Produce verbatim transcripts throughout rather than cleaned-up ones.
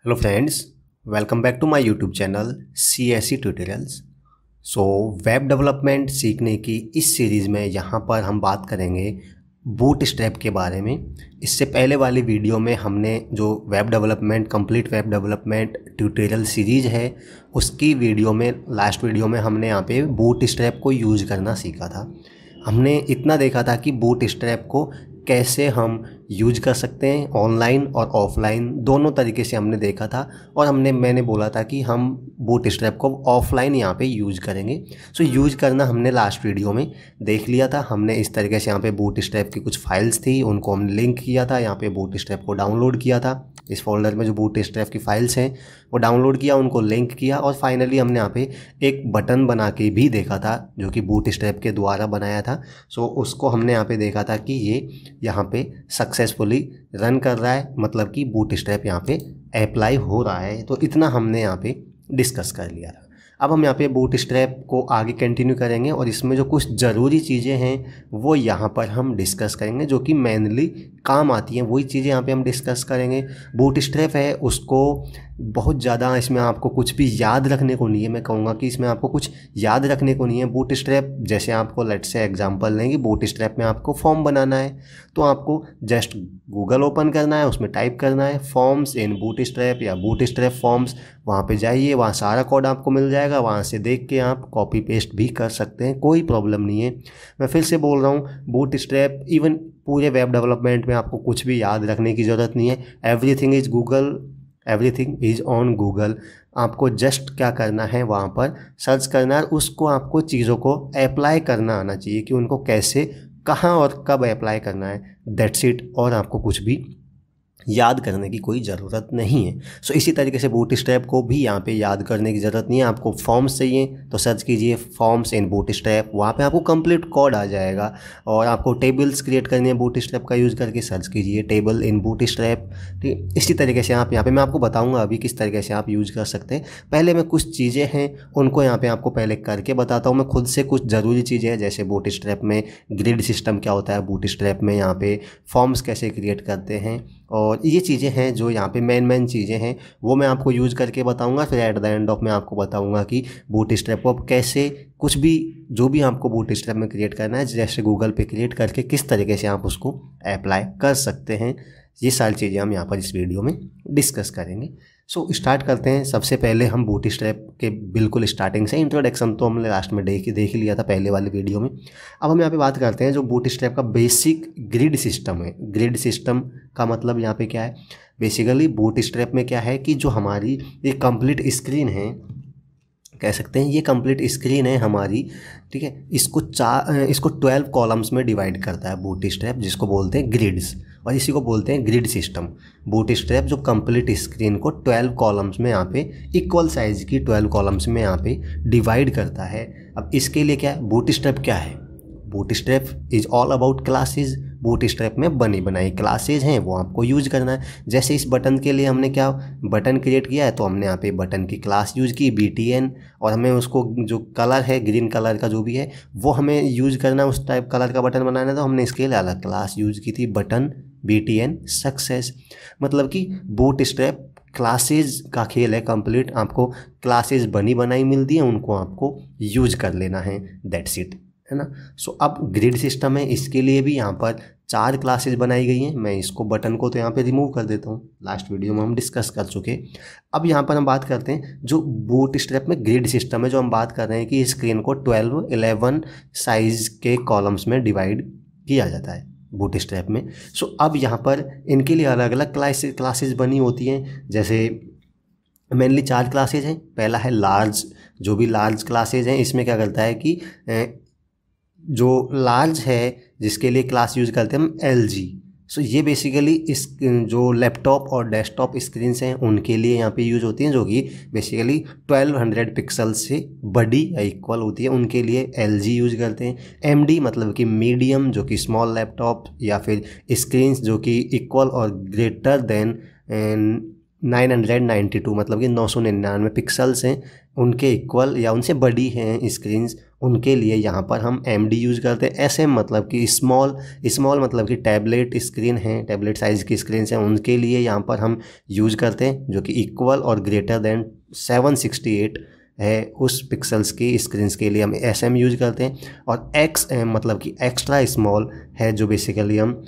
Hello friends, welcome back to my YouTube channel C S C tutorials. So web development सीखने की इस series में यहाँ पर हम बात करेंगे बूटस्ट्रैप के बारे में। इससे पहले वाली वीडियो में हमने जो web development complete web development tutorial series है उसकी वीडियो में लास्ट वीडियो में हमने यहाँ पे बूटस्ट्रैप को यूज़ करना सीखा था। हमने इतना देखा था कि बूटस्ट्रैप को कैसे हम यूज कर सकते हैं, ऑनलाइन और ऑफलाइन दोनों तरीके से हमने देखा था। और हमने मैंने बोला था कि हम बूटस्ट्रैप को ऑफलाइन यहाँ पे यूज करेंगे। सो यूज करना हमने लास्ट वीडियो में देख लिया था। हमने इस तरीके से यहाँ पे बूटस्ट्रैप की कुछ फाइल्स थी, उनको हमने लिंक किया था, यहाँ पे बूटस्ट्रैप को डाउनलोड किया था। इस फोल्डर में जो बूटस्ट्रैप की फाइल्स हैं वो डाउनलोड किया, उनको लिंक किया और फाइनली हमने यहाँ पे एक बटन बना के भी देखा था जो कि बूटस्ट्रैप के द्वारा बनाया था। सो उसको हमने यहाँ पे देखा था कि ये यहाँ पे सक्सेसफुली रन कर रहा है, मतलब कि बूटस्ट्रैप यहाँ पे अप्लाई हो रहा है। तो इतना हमने यहाँ पे डिस्कस कर लिया था। अब हम यहाँ पे बूटस्ट्रैप को आगे कंटिन्यू करेंगे और इसमें जो कुछ ज़रूरी चीज़ें हैं वो यहाँ पर हम डिस्कस करेंगे, जो कि मेनली काम आती हैं वही चीज़ें यहाँ पे हम डिस्कस करेंगे। बूटस्ट्रैप है उसको बहुत ज़्यादा इसमें आपको कुछ भी याद रखने को नहीं है। मैं कहूँगा कि इसमें आपको कुछ याद रखने को नहीं है। बूटस्ट्रैप जैसे आपको लेट से एग्जांपल लेंगे, बूटस्ट्रैप में आपको फॉर्म बनाना है तो आपको जस्ट गूगल ओपन करना है, उसमें टाइप करना है फॉर्म्स इन बूटस्ट्रैप या बूटस्ट्रैप फॉर्म्स। वहाँ पे जाइए, वहाँ सारा कोड आपको मिल जाएगा, वहाँ से देख के आप कॉपी पेस्ट भी कर सकते हैं, कोई प्रॉब्लम नहीं है। मैं फिर से बोल रहा हूँ, बूटस्ट्रैप इवन पूरे वेब डेवलपमेंट में आपको कुछ भी याद रखने की ज़रूरत नहीं है। Everything is Google, everything is on Google. आपको जस्ट क्या करना है, वहाँ पर सर्च करना है, उसको आपको चीज़ों को अप्लाई करना आना चाहिए कि उनको कैसे, कहाँ और कब अप्लाई करना है। That's it. और आपको कुछ भी याद करने की कोई ज़रूरत नहीं है। सो इसी तरीके से बूटस्ट्रैप को भी यहाँ पे याद करने की ज़रूरत नहीं है। आपको फॉर्म्स चाहिए तो सर्च कीजिए फॉर्म्स इन बूटस्ट्रैप, वहाँ पे आपको कंप्लीट कोड आ जाएगा। और आपको टेबल्स क्रिएट करनी है बूटस्ट्रैप का यूज़ करके, सर्च कीजिए टेबल इन बूटस्ट्रैप। ठीक, इसी तरीके से आप यहाँ पे मैं आपको बताऊँगा अभी किस तरीके से आप यूज़ कर सकते हैं। पहले मैं कुछ चीज़ें हैं उनको यहाँ पर आपको पहले करके बताता हूँ। मैं खुद से कुछ ज़रूरी चीज़ें हैं, जैसे बूटस्ट्रैप में ग्रिड सिस्टम क्या होता है, बूटस्ट्रैप में यहाँ पे फॉर्म्स कैसे क्रिएट करते हैं, और ये चीज़ें हैं जो यहाँ पे मेन मेन चीज़ें हैं वो मैं आपको यूज़ करके बताऊंगा। फिर एट द एंड ऑफ मैं आपको बताऊंगा कि बूटस्ट्रैप को कैसे कुछ भी जो भी आपको बूटस्ट्रैप में क्रिएट करना है, जैसे गूगल पे क्रिएट करके किस तरीके से आप उसको अप्लाई कर सकते हैं। ये सारी चीज़ें हम यहाँ पर इस वीडियो में डिस्कस करेंगे। सो so, स्टार्ट करते हैं। सबसे पहले हम बूटस्ट्रैप के बिल्कुल स्टार्टिंग से, इंट्रोडक्शन तो हमने लास्ट में देख देख लिया था पहले वाले वीडियो में। अब हम यहाँ पे बात करते हैं जो बूटस्ट्रैप का बेसिक ग्रिड सिस्टम है। ग्रिड सिस्टम का मतलब यहाँ पे क्या है, बेसिकली बूटस्ट्रैप में क्या है कि जो हमारी ये कंप्लीट स्क्रीन है, कह सकते हैं ये कंप्लीट स्क्रीन है हमारी, ठीक है। इसको चार इसको ट्वेल्व कॉलम्स में डिवाइड करता है बूटस्ट्रैप, जिसको बोलते हैं ग्रिड्स, और इसी को बोलते हैं ग्रिड सिस्टम। बूटस्ट्रैप जो कंप्लीट स्क्रीन को ट्वेल्व कॉलम्स में यहाँ पे इक्वल साइज की ट्वेल्व कॉलम्स में यहाँ पे डिवाइड करता है। अब इसके लिए क्या है, बूटस्ट्रैप क्या है, Bootstrap is all about classes. Bootstrap में बनी बनाई क्लासेज हैं वो आपको यूज करना है। जैसे इस बटन के लिए हमने क्या बटन क्रिएट किया है, तो हमने यहाँ पे बटन की क्लास यूज की बी टी एन, और हमें उसको जो कलर है ग्रीन कलर का जो भी है वो हमें यूज करना है, उस टाइप कलर का बटन बनाना है, तो हमने इसके लिए अलग क्लास यूज की थी button B T N success. मतलब कि बूटस्ट्रैप क्लासेज का खेल है कंप्लीट। आपको क्लासेज बनी बनाई मिलती है, उनको आपको यूज कर लेना है, दैट्स इट, है ना। सो so, अब ग्रिड सिस्टम है, इसके लिए भी यहाँ पर चार क्लासेस बनाई गई हैं। मैं इसको बटन को तो यहाँ पे रिमूव कर देता हूँ, लास्ट वीडियो में हम डिस्कस कर चुके। अब यहाँ पर हम बात करते हैं जो बूटस्ट्रैप में ग्रिड सिस्टम है, जो हम बात कर रहे हैं कि स्क्रीन को ट्वेल्व इलेवन साइज के कॉलम्स में डिवाइड किया जाता है बूटस्ट्रैप में। सो so, अब यहाँ पर इनके लिए अलग अलग क्लासेस क्लासेस बनी होती हैं। जैसे मेनली चार क्लासेज हैं। पहला है लार्ज। जो भी लार्ज क्लासेज हैं इसमें क्या करता है कि जो लार्ज है जिसके लिए क्लास यूज़ करते हैं हम एल जी। सो ये बेसिकली इस जो लैपटॉप और डेस्कटॉप स्क्रीन्स हैं उनके लिए यहाँ पे यूज़ होती हैं, जो कि बेसिकली ट्वेल्व हंड्रेड पिक्सल से बड़ी या इक्वल होती है, उनके लिए एल जी यूज़ करते हैं। एम डी मतलब कि मीडियम, जो कि स्मॉल लैपटॉप या फिर स्क्रीन्स जो कि इक्वल और greater than nine hundred ninety two मतलब कि नौ सौ निन्यानवे पिक्सल्स हैं उनके इक्वल या उनसे बड़ी हैं स्क्रीन्स, उनके लिए यहाँ पर हम एम डी यूज़ करते हैं। एस एम मतलब कि स्मॉल, स्मॉल मतलब कि टैबलेट स्क्रीन है, टैबलेट साइज़ की स्क्रीन हैं, उनके लिए यहाँ पर हम यूज़ करते हैं जो कि इक्वल और greater than seven sixty eight है उस पिक्सल्स की स्क्रीन्स के लिए हम एस एम यूज़ करते हैं। और एक्स एम मतलब कि एक्स्ट्रा स्मॉल है जो बेसिकली हम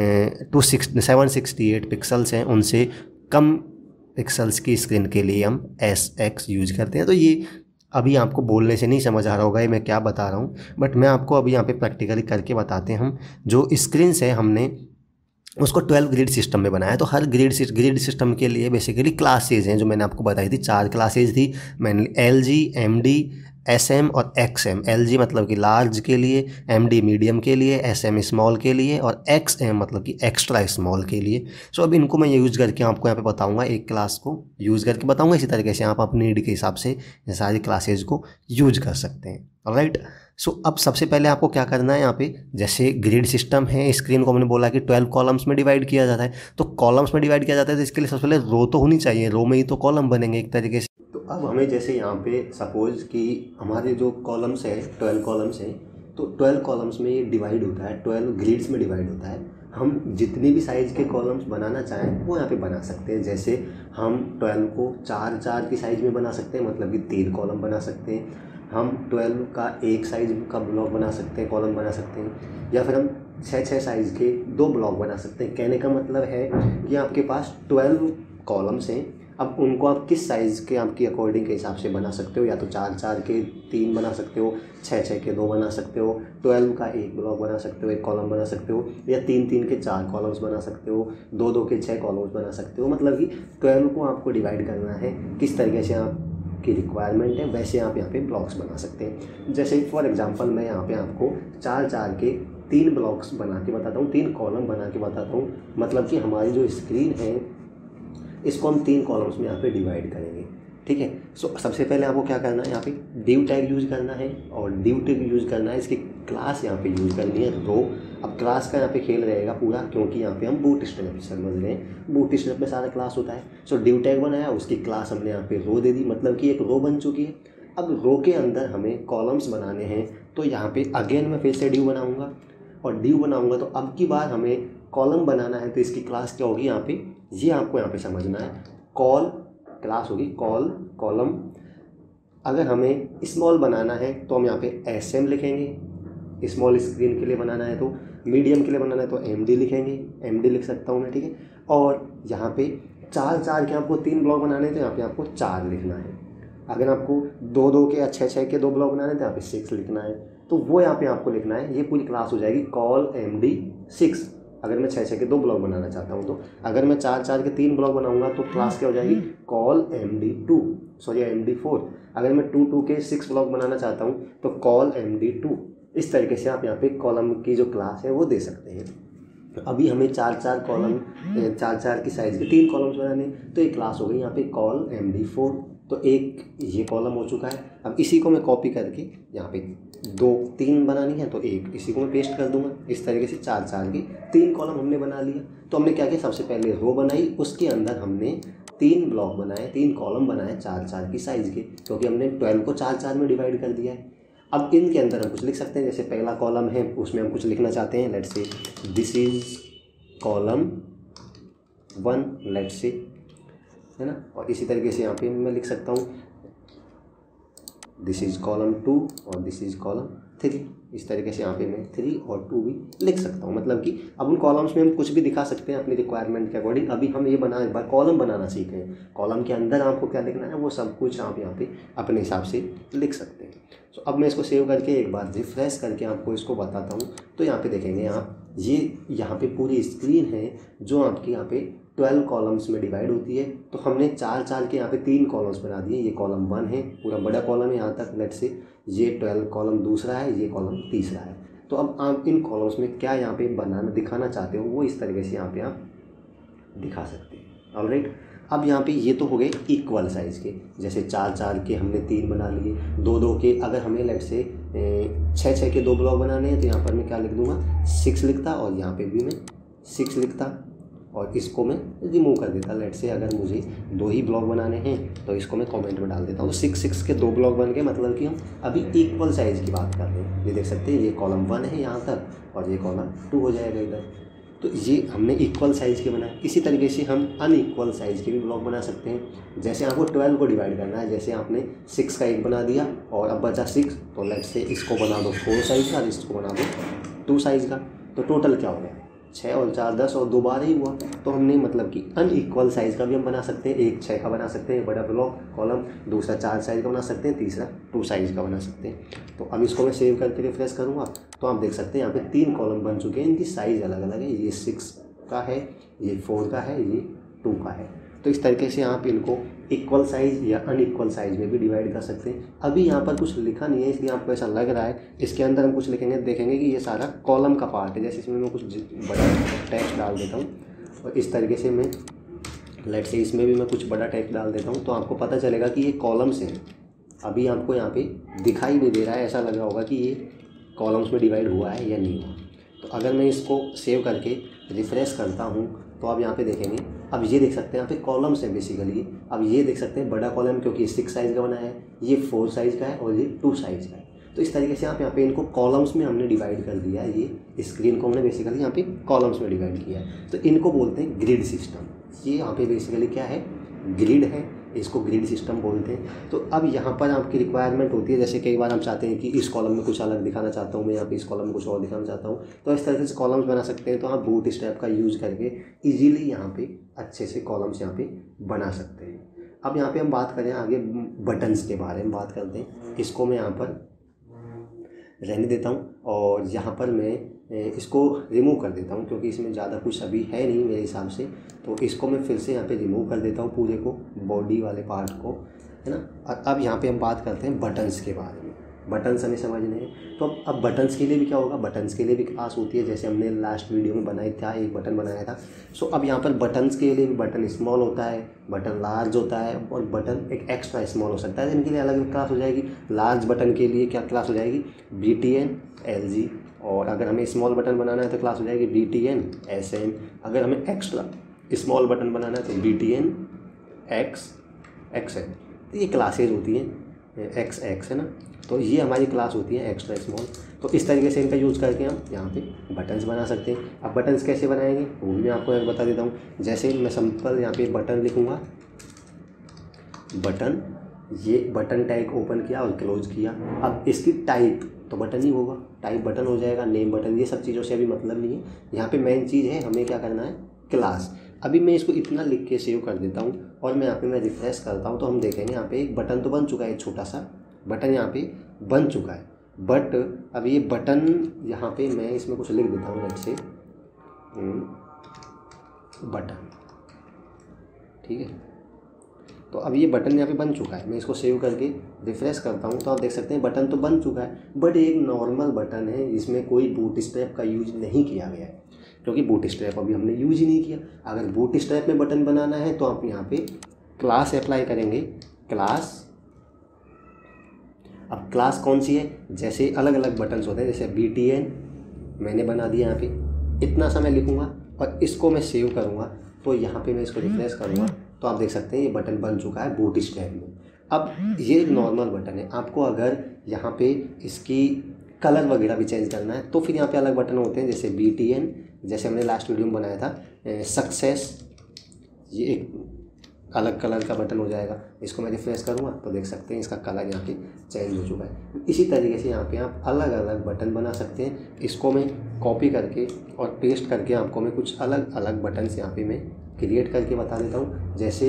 two six seven sixty eight pixels हैं उनसे कम पिक्सल्स की स्क्रीन के लिए हम एस एक्स यूज़ करते हैं। तो ये अभी आपको बोलने से नहीं समझ आ रहा होगा ये मैं क्या बता रहा हूँ, बट मैं आपको अभी यहाँ पे प्रैक्टिकली करके बताते हैं। हम जो स्क्रीन्स है हमने उसको ट्वेल्व ग्रिड सिस्टम में बनाया। तो हर ग्रिड ग्रिड सिस्टम के लिए बेसिकली क्लासेज हैं जो मैंने आपको बताई थी, चार क्लासेज थी मैंने, L G, M D, S M और एक्स एम। एल जी मतलब कि लार्ज के लिए, एम डी मीडियम के लिए, एस एम स्मॉल के लिए और एक्स एम मतलब कि एक्स्ट्रा स्मॉल के लिए। सो so, अब इनको मैं यूज़ करके आपको यहाँ पे बताऊंगा, एक क्लास को यूज़ करके बताऊंगा। इसी तरीके से आप अपनी नीड के हिसाब से ये सारी क्लासेज को यूज कर सकते हैं। ऑलराइट, सो so, अब सबसे पहले आपको क्या करना है, यहाँ पे जैसे ग्रिड सिस्टम है, स्क्रीन को हमने बोला कि ट्वेल्व कॉलम्स में डिवाइड किया जाता है। तो कॉलम्स में डिवाइड किया जाता है तो इसके लिए सबसे पहले रो तो होनी चाहिए, रो में ही तो कॉलम बनेंगे एक तरीके से। तो अब हमें जैसे यहाँ पे सपोज कि हमारे जो कॉलम्स है ट्वेल्व कॉलम्स हैं, तो ट्वेल्व कॉलम्स में ये डिवाइड होता है, ट्वेल्व ग्रिड्स में डिवाइड होता है। हम जितनी भी साइज़ के कॉलम्स बनाना चाहें वो यहाँ पे बना सकते हैं। जैसे हम ट्वेल्व को चार चार की साइज़ में बना सकते हैं, मतलब कि तीन कॉलम बना सकते हैं। हम ट्वेल्व का एक साइज़ का ब्लॉक बना सकते हैं, कॉलम बना सकते हैं, या फिर हम छः छः साइज़ के दो ब्लॉक बना सकते हैं। कहने का मतलब है कि आपके पास ट्वेल्व कॉलम्स हैं, अब उनको आप किस साइज़ के आपकी अकॉर्डिंग के हिसाब से बना सकते हो। या तो चार चार के तीन बना सकते हो, छः छः के दो बना सकते हो, ट्वेल्व का एक ब्लॉक बना सकते हो, एक कॉलम बना सकते हो, या तीन तीन के चार कॉलम्स बना सकते हो, दो दो के छः कॉलम्स बना सकते हो। मतलब कि ट्वेल्व को आपको डिवाइड करना है, किस तरीके से आप की रिक्वायरमेंट है वैसे आप यहाँ पे ब्लॉक्स बना सकते हैं। जैसे फॉर एग्जांपल मैं यहाँ पे आपको चार चार के तीन ब्लॉक्स बना के बताता हूँ, तीन कॉलम बना के बताता हूँ। मतलब कि हमारी जो स्क्रीन है इसको हम तीन कॉलम्स में यहाँ पे डिवाइड करेंगे, ठीक है। सो so, सबसे पहले आपको क्या करना है, यहाँ पे डिव टैग यूज़ करना है और डिव टैग यूज़ करना है, इसकी क्लास यहाँ पे यूज़ करनी है रो। अब क्लास का यहाँ पे खेल रहेगा पूरा, क्योंकि यहाँ पे हम बूट स्ट्रैप समझ रहे हैं, बूट स्ट्रैप में सारा क्लास होता है। सो डिव टैग बनाया, उसकी क्लास हमने यहाँ पे रो दे दी, मतलब कि एक रो बन चुकी है। अब रो के अंदर हमें कॉलम्स बनाने हैं, तो यहाँ पे अगेन मैं फिर से डिव बनाऊँगा और डिव बनाऊँगा। तो अब की बार हमें कॉलम बनाना है, तो इसकी क्लास क्या होगी यहाँ पे, ये आपको यहाँ पे समझना है। कॉल क्लास होगी कॉल कॉलम। अगर हमें स्मॉल बनाना है तो हम यहाँ पे एस एम लिखेंगे, स्मॉल स्क्रीन के लिए बनाना है। तो मीडियम के लिए बनाना है तो एम डी लिखेंगे, एम डी लिख सकता हूँ मैं, ठीक है। और यहाँ पे चार चार के आपको तीन ब्लॉक बनाने हैं तो यहाँ पे आपको चार लिखना है। अगर आपको दो दो के छः छः के दो ब्लॉक बनाने हैं तो यहाँ पे सिक्स लिखना है, तो वो यहाँ पे आपको लिखना है। ये पूरी क्लास हो जाएगी कॉल एम डी सिक्स। अगर मैं छः छः के दो ब्लॉक बनाना चाहता हूँ, तो अगर मैं चार चार के तीन ब्लॉक बनाऊंगा तो क्लास क्या हो जाएगी, col M D two, sorry M D four. अगर मैं टू टू के सिक्स ब्लॉक बनाना चाहता हूँ तो कॉल एम डी टू। इस तरीके से आप यहाँ पे कॉलम की जो क्लास है वो दे सकते हैं। तो अभी हमें चार चार कॉलम, चार चार की साइज़ के तीन कॉलम्स बनाने, तो एक क्लास हो गई यहाँ पे कॉल एम डी फोर। तो एक ये कॉलम हो चुका है। अब इसी को मैं कॉपी करके यहाँ पे दो तीन बनानी है तो एक इसी को मैं पेस्ट कर दूंगा। इस तरीके से चार चार के तीन कॉलम हमने बना लिया। तो हमने क्या किया, सबसे पहले रो बनाई, उसके अंदर हमने तीन ब्लॉक बनाए, तीन कॉलम बनाए चार चार की साइज़ के, क्योंकि हमने ट्वेल्व को चार चार में डिवाइड कर दिया है। अब इनके अंदर हम कुछ लिख सकते हैं, जैसे पहला कॉलम है उसमें हम कुछ लिखना चाहते हैं, let's say this is column one, let's say, है ना। और इसी तरीके से यहाँ पे मैं लिख सकता हूँ दिस इज कॉलम टू और दिस इज कॉलम थ्री। इस तरीके से यहाँ पे मैं थ्री और टू भी लिख सकता हूँ। मतलब कि अब उन कॉलम्स में हम कुछ भी दिखा सकते हैं अपनी रिक्वायरमेंट के अकॉर्डिंग। अभी हम ये बना एक बार कॉलम बनाना सीख रहे हैं, कॉलम के अंदर आपको क्या लिखना है वो सब कुछ आप यहाँ पे अपने हिसाब से लिख सकते हैं। सो अब मैं इसको सेव करके एक बार रिफ्रेश करके आपको इसको बताता हूँ। तो यहाँ पे देखेंगे आप, ये यहाँ पे पूरी स्क्रीन है जो आपकी यहाँ पे ट्वेल्व कॉलम्स में डिवाइड होती है। तो हमने चार चार के यहाँ पे तीन कॉलम्स बना दिए। ये कॉलम वन है, पूरा बड़ा कॉलम है यहाँ तक, लेट से ये ट्वेल्व कॉलम दूसरा है, ये कॉलम तीसरा है। तो अब आप इन कॉलम्स में क्या यहाँ पे बनाना दिखाना चाहते हो वो इस तरीके से यहाँ पे आप दिखा सकते हैं। ऑलराइट, अब यहाँ पे ये तो हो गए इक्वल साइज़ के, जैसे चार चार के हमने तीन बना लिए, दो दो के अगर हमें लेट से छः छः के दो ब्लॉक बनाने हैं तो यहाँ पर मैं क्या लिख दूँगा, सिक्स लिखता, और यहाँ पे भी मैं सिक्स लिखता। और इसको मैं रिमूव कर देता। लेट से अगर मुझे दो ही ब्लॉक बनाने हैं तो इसको मैं कमेंट में डाल देता हूँ। तो सिक्स सिक्स के दो ब्लॉक बन गए, मतलब कि हम अभी इक्वल साइज़ की बात कर रहे हैं। ये देख सकते हैं, ये कॉलम वन है यहाँ तक और ये कॉलम टू हो जाएगा इधर। तो ये हमने इक्वल साइज़ के बनाए। इसी तरीके से हम अनइक्वल साइज़ के भी ब्लॉक बना सकते हैं। जैसे आपको ट्वेल्व को डिवाइड करना है, जैसे आपने सिक्स का एक बना दिया और अब बचा सिक्स, तो लेट से इसको बना दो फोर साइज़ का और इसको बना दो टू साइज़ का। तो टोटल क्या हो गया, छः और चार दस और दो बारह ही हुआ। तो हमने मतलब कि अनइक्वल साइज़ का भी हम बना सकते हैं। एक छः का बना सकते हैं बड़ा ब्लॉक कॉलम, दूसरा चार साइज़ का बना सकते हैं, तीसरा टू साइज़ का बना सकते हैं। तो अब इसको मैं सेव करके रिफ्रेश करूँगा तो आप देख सकते हैं यहाँ पे तीन कॉलम बन चुके हैं। इनकी साइज़ अलग अलग है, ये सिक्स का है, ये फोर का है, ये टू का है। तो इस तरीके से आप इनको इक्वल साइज़ या अनइक्वल साइज़ में भी डिवाइड कर सकते हैं। अभी यहाँ पर कुछ लिखा नहीं है इसलिए आपको ऐसा लग रहा है। इसके अंदर हम कुछ लिखेंगे, देखेंगे कि ये सारा कॉलम का पार्ट है। जैसे इसमें मैं कुछ बड़ा टेक्स्ट डाल देता हूँ और इस तरीके से मैं लेट से इसमें भी मैं कुछ बड़ा टेक्स्ट डाल देता हूँ, तो आपको पता चलेगा कि ये कॉलम्स हैं। अभी आपको यहाँ पे दिखाई नहीं दे रहा है, ऐसा लग रहा होगा कि ये कॉलम्स में डिवाइड हुआ है या नहीं हुआ। तो अगर मैं इसको सेव करके रिफ्रेश करता हूँ तो आप यहाँ पे देखेंगे, अब ये देख सकते हैं यहाँ पे कॉलम्स हैं बेसिकली। अब ये देख सकते हैं बड़ा कॉलम क्योंकि सिक्स साइज़ का बना है, ये फोर साइज़ का है और ये टू साइज़ का है। तो इस तरीके से आप यहाँ पे इनको कॉलम्स में हमने डिवाइड कर दिया है। ये स्क्रीन को हमने बेसिकली यहाँ पे कॉलम्स में डिवाइड किया है। तो इनको बोलते हैं ग्रिड सिस्टम। ये यहाँ पे बेसिकली क्या है, ग्रिड है, इसको ग्रिड सिस्टम बोलते हैं। तो अब यहाँ पर आपकी रिक्वायरमेंट होती है, जैसे कई बार हम चाहते हैं कि इस कॉलम में कुछ अलग दिखाना चाहता हूँ मैं, यहाँ पे इस कॉलम में कुछ और दिखाना चाहता हूँ, तो इस तरीके से कॉलम्स बना सकते हैं। तो आप बूट स्ट्रैप का यूज़ करके इजीली यहाँ पे अच्छे से कॉलम्स यहाँ पे बना सकते हैं। अब यहाँ पे हम बात करें आगे बटन्स के बारे में बात करते हैं। इसको मैं यहाँ पर रहने देता हूँ और यहाँ पर मैं इसको रिमूव कर देता हूँ क्योंकि इसमें ज़्यादा कुछ अभी है नहीं मेरे हिसाब से। तो इसको मैं फिर से यहाँ पे रिमूव कर देता हूँ पूरे को, बॉडी वाले पार्ट को, है ना। अब यहाँ पे हम बात करते हैं बटन्स के बारे में। बटन्स हमें समझने हैं। तो अब बटन्स के लिए भी क्या होगा, बटन्स के लिए भी क्लास होती है। जैसे हमने लास्ट वीडियो में बनाई था, एक बटन बनाया था। सो अब यहाँ पर बटन्स के लिए भी बटन स्मॉल होता है, बटन लार्ज होता है और बटन एक एक्स्ट्रा स्मॉल हो सकता है। इनके लिए अलग अलग क्लास हो जाएगी। लार्ज बटन के लिए क्या क्लास हो जाएगी, B T N L G. और अगर हमें स्मॉल बटन बनाना है तो क्लास हो जाएगी B T N S M. अगर हमें एक्स्ट्रा स्मॉल बटन बनाना है तो B T N X X N. तो ये क्लासेज होती हैं, एक्स एक्स है ना। तो ये हमारी क्लास होती है एक्स्ट्रा स्मॉल। तो इस तरीके से इनका यूज़ करके हम यहाँ पे बटन्स बना सकते हैं। अब बटन्स कैसे बनाएंगे वो भी मैं आपको एक बता देता हूँ। जैसे मैं सिंपल यहाँ पे बटन लिखूँगा, बटन, ये बटन टैग ओपन किया और क्लोज किया। अब इसकी टाइप तो बटन ही होगा, टाइप बटन हो जाएगा, नेम बटन। ये सब चीज़ों से अभी मतलब नहीं है। यहाँ पे मेन चीज़ है हमें क्या करना है, क्लास। अभी मैं इसको इतना लिख के सेव कर देता हूँ और मैं यहाँ पे मैं रिफ्रेश करता हूँ तो हम देखेंगे यहाँ पे एक बटन तो बन चुका है, एक छोटा सा बटन यहाँ पे बन चुका है। बट अब ये बटन यहाँ पे मैं इसमें कुछ लिख देता हूँ, लेट से बटन, ठीक है। तो अब ये बटन यहाँ पे बन चुका है। मैं इसको सेव करके रिफ्रेश करता हूँ तो आप देख सकते हैं बटन तो बन चुका है, बट एक नॉर्मल बटन है, इसमें कोई बूट स्ट्रैप का यूज नहीं किया गया है क्योंकि बूट स्ट्रैप अभी हमने यूज ही नहीं किया। अगर बूट स्ट्रैप में बटन बनाना है तो आप यहाँ पे क्लास अप्लाई करेंगे, क्लास। अब क्लास कौन सी है, जैसे अलग अलग बटन्स होते हैं, जैसे बी टी एन मैंने बना दिया यहाँ पे, इतना सा मैं लिखूँगा और इसको मैं सेव करूँगा। तो यहाँ पे मैं इसको रिफ्रेश करूँगा तो आप देख सकते हैं ये बटन बन चुका है बूट स्ट्रैप में। अब ये एक नॉर्मल बटन है। आपको अगर यहाँ पे इसकी कलर वगैरह भी चेंज करना है तो फिर यहाँ पे अलग बटन होते हैं, जैसे बी टी एन, जैसे हमने लास्ट वीडियो में बनाया था सक्सेस, ये एक अलग कलर का बटन हो जाएगा। इसको मैं रिफ्रेश करूँगा तो देख सकते हैं इसका कलर यहाँ पे चेंज हो चुका है। इसी तरीके से यहाँ पे आप अलग अलग बटन बना सकते हैं। इसको मैं कॉपी करके और पेस्ट करके आपको मैं कुछ अलग अलग बटन्स यहाँ पे मैं क्रिएट करके बता देता हूँ। जैसे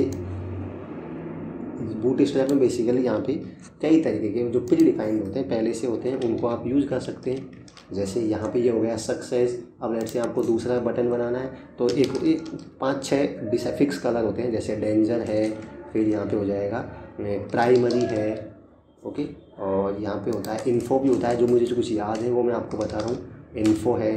बूट स्ट्रैप में बेसिकली यहाँ पे कई तरीके के जो प्री डिफाइंड होते हैं, पहले से होते हैं, उनको आप यूज़ कर सकते हैं। जैसे यहाँ पे ये हो गया सक्सेस। अब लेट से आपको दूसरा बटन बनाना है तो एक, एक पाँच छः डिस फिक्स कलर होते हैं, जैसे डेंजर है, फिर यहाँ पे हो जाएगा प्राइमरी है, ओके। और यहाँ पे होता है इन्फो भी होता है, जो मुझे जो कुछ याद है वो मैं आपको बता रहा हूँ। इन्फो है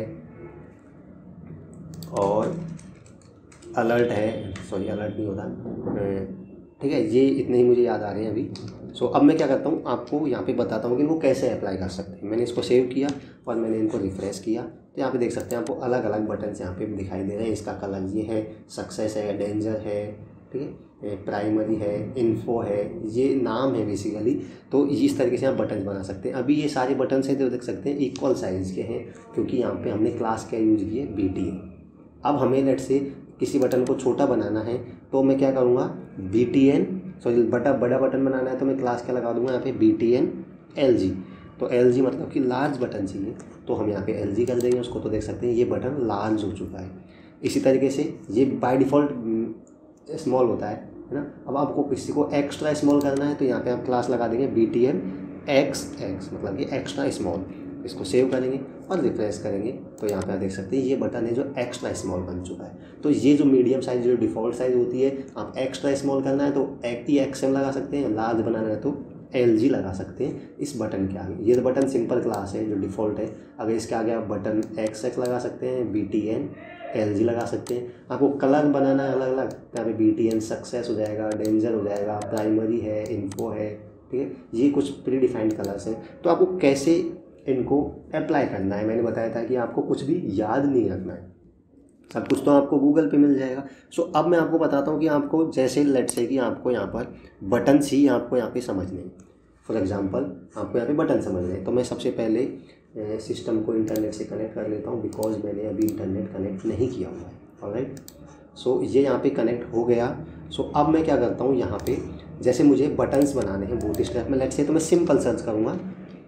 और अलर्ट है, सॉरी अलर्ट नहीं होता, ठीक है। ये इतने ही मुझे याद आ रहे हैं अभी। सो अब मैं क्या करता हूँ आपको यहाँ पे बताता हूँ कि इनको कैसे अप्लाई कर सकते हैं। मैंने इसको सेव किया और मैंने इनको रिफ्रेश किया तो यहाँ पे देख सकते हैं आपको अलग अलग बटन यहाँ पे दिखाई दे रहे हैं। इसका कलर ये है, सक्सेस है, डेंजर है, ठीक है, प्राइमरी है, इन्फो है, ये नाम है बेसिकली। तो इस तरीके से आप बटन बना सकते हैं। अभी ये सारे बटन हैं तो देख सकते हैं इक्वल साइज़ के हैं, क्योंकि यहाँ पे हमने क्लास क्या यूज़ की है, बी टी एन। अब हमें लेट से किसी बटन को छोटा बनाना है तो मैं क्या करूँगा, बी टी एन, सॉरी बड़ा बड़ा बटन बनाना है तो मैं क्लास क्या लगा दूँगा यहाँ पे, B T N L G. तो एल जी मतलब कि लार्ज बटन चाहिए तो हम यहाँ पे एल जी कर देंगे उसको। तो देख सकते हैं ये बटन लार्ज हो चुका है। इसी तरीके से ये बाय डिफ़ॉल्ट स्मॉल होता है है ना। अब आपको किसी को एक्स्ट्रा स्मॉल करना है तो यहाँ पे आप क्लास लगा देंगे B T N X X, मतलब कि एक्स्ट्रा स्मॉल। इसको सेव करेंगे और रिफ्रेश करेंगे तो यहाँ पे आप देख सकते हैं ये बटन है जो एक्स्ट्रा स्मॉल बन चुका है। तो ये जो मीडियम साइज़ जो डिफ़ॉल्ट साइज़ होती है, आप एक्स्ट्रा स्मॉल करना है तो ई एक्स एम लगा सकते हैं, लार्ज बनाना है तो एल जी लगा सकते हैं इस बटन के आगे। ये तो बटन सिंपल क्लास है जो डिफ़ॉल्ट है। अगर इसके आगे आप बटन एक्स एक्स लगा सकते हैं, B T N L G लगा सकते हैं। आपको कलर बनाना है अलग अलग, यहाँ पे बी टी एन सक्सेस हो जाएगा, डेंजर हो जाएगा, प्राइमरी है, इन्फो है, ठीक है। ये कुछ प्री डिफाइंड कलर्स हैं। तो आपको कैसे इनको अप्लाई करना है, मैंने बताया था कि आपको कुछ भी याद नहीं रखना है, सब कुछ तो आपको गूगल पे मिल जाएगा। सो अब मैं आपको बताता हूँ कि आपको जैसे लेट्स से कि आपको यहाँ पर बटन ही आपको यहाँ पे समझने हैं। फॉर एग्जांपल आपको यहाँ पे बटन समझने हैं तो मैं सबसे पहले सिस्टम को इंटरनेट से कनेक्ट कर लेता हूँ, बिकॉज मैंने अभी इंटरनेट कनेक्ट नहीं किया हुआ है। ऑलराइट, सो ये यहाँ पे कनेक्ट हो गया। सो so, अब मैं क्या करता हूँ, यहाँ पे जैसे मुझे बटन्स बनाने हैं बूटस्ट्रैप में, लेट्स से तो मैं सिंपल सर्च करूँगा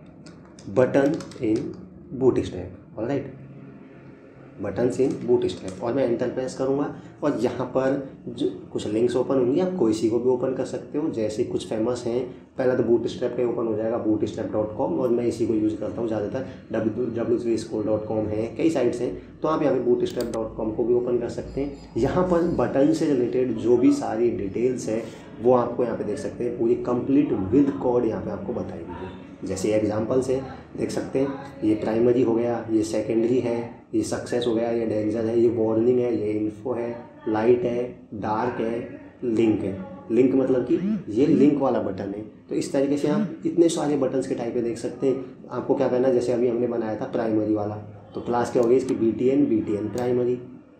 button in Bootstrap. All right, buttons in Bootstrap और मैं एंटर प्रेस करूँगा और यहाँ पर जो कुछ लिंक्स ओपन होंगी, आप कोई सी को भी ओपन कर सकते हो। जैसे कुछ फेमस हैं, पहला तो बूटस्ट्रैप का ओपन हो जाएगा बूटस्ट्रैप डॉट कॉम, और मैं इसी को यूज़ करता हूँ ज़्यादातर। W W three school dot com है, कई साइट्स हैं, तो आप यहाँ पे बूटस्ट्रैप डॉट कॉम को भी ओपन कर सकते हैं। यहाँ पर बटन से रिलेटेड जो भी सारी डिटेल्स है वो आपको यहाँ पे देख सकते हैं, पूरी कंप्लीट विद कोड यहाँ पे आपको बताई गई है। जैसे एग्जांपल्स है, देख सकते हैं, ये प्राइमरी हो गया, ये सेकेंडरी है, ये सक्सेस हो गया, ये डेंजर है, ये वार्निंग है, ये इन्फो है, लाइट है, डार्क है, लिंक है। लिंक मतलब कि ये लिंक वाला बटन है। तो इस तरीके से आप इतने सारे बटन्स के टाइप पे देख सकते हैं। आपको क्या करना है, जैसे अभी हमने बनाया था प्राइमरी वाला, तो क्लास क्या होगी इसकी, B T N B T N primary.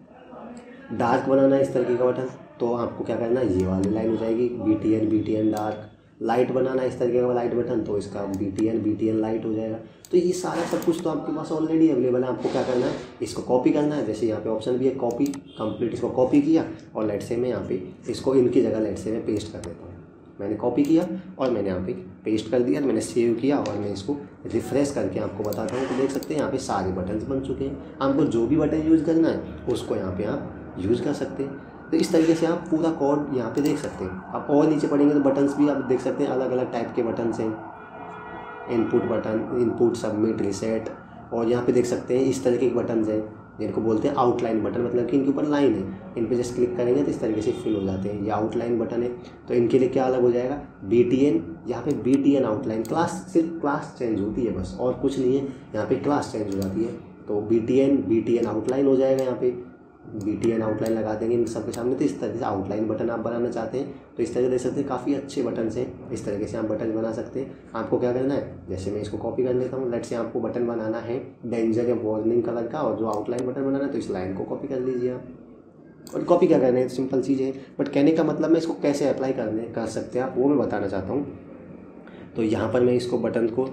Dark बनाना है इस तरीके का बटन, तो आपको क्या करना है, ये वाली लाइन हो जाएगी B T N B T N dark. Light बनाना है इस तरीके का लाइट बटन, तो इसका B T N B T N light हो जाएगा। तो ये सारा सब कुछ तो आपके पास ऑलरेडी अवेलेबल है। आपको क्या करना है, इसको कॉपी करना है। जैसे यहाँ पे ऑप्शन भी है कॉपी, कंप्लीट, इसको कॉपी किया और लेट से मैं यहाँ पे इसको इनकी जगह लेट से मैं पेस्ट कर देता हूँ। मैंने कॉपी किया और मैंने यहाँ पे पेस्ट कर दिया, मैंने सेव किया और मैं इसको रिफ्रेश करके आपको बताता हूँ। तो देख सकते हैं यहाँ पे सारे बटन्स बन चुके हैं। आपको जो भी बटन यूज़ करना है उसको यहाँ पे आप यूज़ कर सकते हैं। तो इस तरीके से आप पूरा कोड यहाँ पे देख सकते हैं। आप और नीचे पढ़ेंगे तो बटन्स भी आप देख सकते हैं, अलग अलग टाइप के बटन्स हैं। Input button, input, submit, reset, और यहाँ पे देख सकते हैं इस तरीके के बटन्स हैं जिनको बोलते हैं आउटलाइन बटन, मतलब कि इनके ऊपर लाइन है, इन पे जस्ट क्लिक करेंगे तो इस तरीके से फिल हो जाते हैं। ये आउटलाइन बटन है, तो इनके लिए क्या अलग हो जाएगा, बी टी एन, यहाँ पे B T N outline, class सिर्फ क्लास चेंज होती है बस, और कुछ नहीं है। यहाँ पे क्लास चेंज हो जाती है, तो B T N B T N outline हो जाएगा। यहाँ पे बी टी एन आउटलाइन लगा देंगे इन सबके सामने। तो इस तरीके से आउटलाइन बटन आप बनाना चाहते हैं तो इस तरीके देख सकते हैं, काफ़ी अच्छे बटन हैं। इस तरीके से आप बटन बना सकते हैं। आपको क्या करना है, जैसे मैं इसको कॉपी कर लेता हूँ, लेट से आपको बटन बनाना है डेंजर या वार्निंग कलर का, और जो आउटलाइन बटन बनाना है तो इस लाइन को कॉपी कर लीजिए आप। और कॉपी क्या करना है, सिंपल चीज़ है, बट कहने का मतलब मैं इसको कैसे अप्लाई करने कर सकते हैं आप, वो मैं बताना चाहता हूँ। तो यहाँ पर मैं इसको बटन को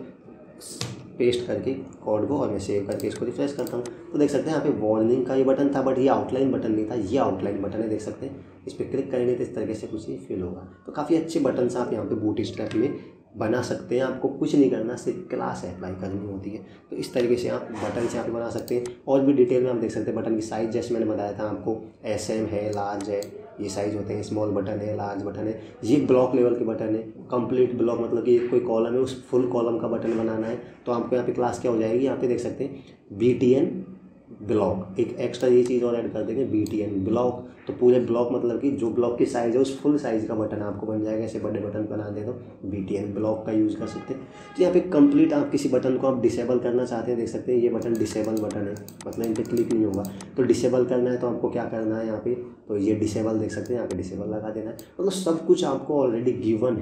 पेस्ट करके कोड को और मैं सेव करके इसको रिफ्रेश करता हूँ, तो देख सकते हैं यहाँ पे वार्निंग का ये बटन था, बट ये आउटलाइन बटन नहीं था, ये आउटलाइन बटन है। देख सकते हैं, इस पर क्लिक करेंगे तो इस तरीके से कुछ ही फिल होगा। तो काफ़ी अच्छे बटन आप यहाँ पे बूटस्ट्रैप में बना सकते हैं। आपको कुछ नहीं करना, सिर्फ क्लास अप्लाई करनी होती है। तो इस तरीके से आप बटन से आप बना सकते हैं। और भी डिटेल में आप देख सकते हैं बटन की साइज़, जैसे मैंने बताया था आपको, एस एम है, लार्ज है, ये साइज़ होते हैं। स्मॉल बटन है, लार्ज बटन है, ये ब्लॉक लेवल के बटन है। कंप्लीट ब्लॉक मतलब कि कोई कॉलम है, उस फुल कॉलम का बटन बनाना है तो आपको यहाँ पे क्लास क्या हो जाएगी, यहाँ पे देख सकते हैं बी टी एन ब्लॉक। एक एक्स्ट्रा ये चीज़ और ऐड कर देंगे, बी टी एन ब्लॉक। तो पूरे ब्लॉक मतलब कि जो ब्लॉक की साइज़ है उस फुल साइज़ का बटन आपको बन जाएगा। ऐसे बड़े बटन बना दे तो बी टी एन ब्लॉक का यूज़ कर सकते हैं। तो यहाँ पे कंप्लीट आप किसी बटन को आप डिसेबल करना चाहते हैं, देख सकते हैं ये बटन डिसेबल बटन है, मतलब इन पर क्लिक नहीं होगा। तो डिसेबल करना है तो आपको क्या करना है यहाँ पे, तो ये डिसेबल देख सकते हैं, यहाँ पे डिसेबल लगा देना है। मतलब सब कुछ आपको ऑलरेडी गिवन है।